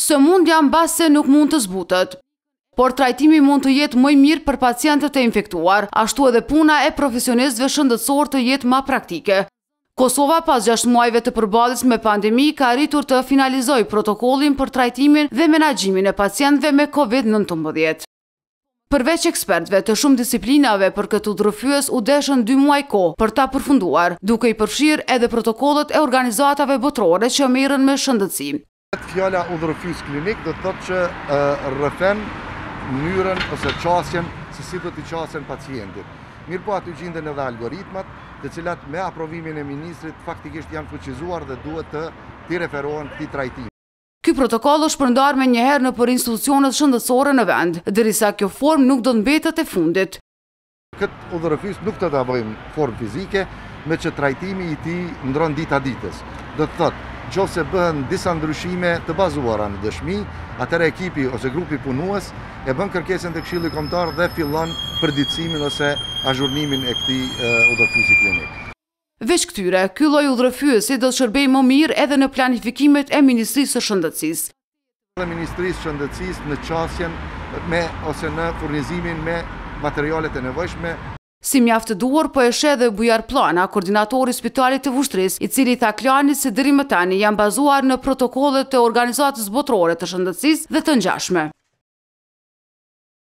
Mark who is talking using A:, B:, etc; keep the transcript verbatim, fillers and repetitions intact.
A: Sëmundja mbas se nuk mund të zbutet, por trajtimi mund të jetë më i mirë për pacientët e infektuar, ashtu edhe puna e profesionistëve shëndetësor të jetë më praktike. Kosova pas gjashtë muajve të përballjes me pandemi ka arritur të finalizojë protokollin për trajtimin dhe menaxhimin e pacientëve me kovid nëntëmbëdhjetë. Përveç ekspertëve të shumë disiplinave për këtë udhërrëfyes u deshën dy muaj kohë për ta përfunduar, duke i përfshirë edhe protokollet e organizatave botërore që merren me shëndetësi.
B: Fjala udhërrëfyes klinik do të thotë që uh, rrëfen mënyrën ose qasjen se si do t'i qasen pacientit. Mirë po aty gjenden edhe algoritmat, të cilat me aprovimin e ministrit faktikisht janë fuqizuar dhe duhet të t'i referohen këtij trajtimi.
A: Ky protokoll është përndar me njëherë në për institucionet shëndetësore në vend, derisa kjo formë nuk do të mbetet e fundit.
B: Këtë udhërrëfyes nuk do ta bëjmë formë fizike, me që trajtimi i tij ndron dita ditës. Do të thotë, nëse bëhen disa ndryshime të bazuara në dëshmi, atëherë ekipi ose grupi punues e bën kërkesën te Këshilli Kombëtar dhe fillon përditësimin ose azhurnimin e këtij udhërrëfyesi klinik.
A: Veç këtyre, ky lloj udhërrëfyesi do të shërbejë më mirë edhe në planifikimet e Ministrisë së Shëndetësisë.
B: Dhe Ministrisë së Shëndetësisë në qasjen me ose në furnizimin me materialet e nevojshme.
A: Si mjaft të duhur, po e sheh edhe Bujar Plana, koordinatori i Spitalit të Vushtrisë, i cili tha Klanit se deri më tani janë bazuar në protokollet e Organizatës Botërore të Shëndetësisë dhe të ngjashme.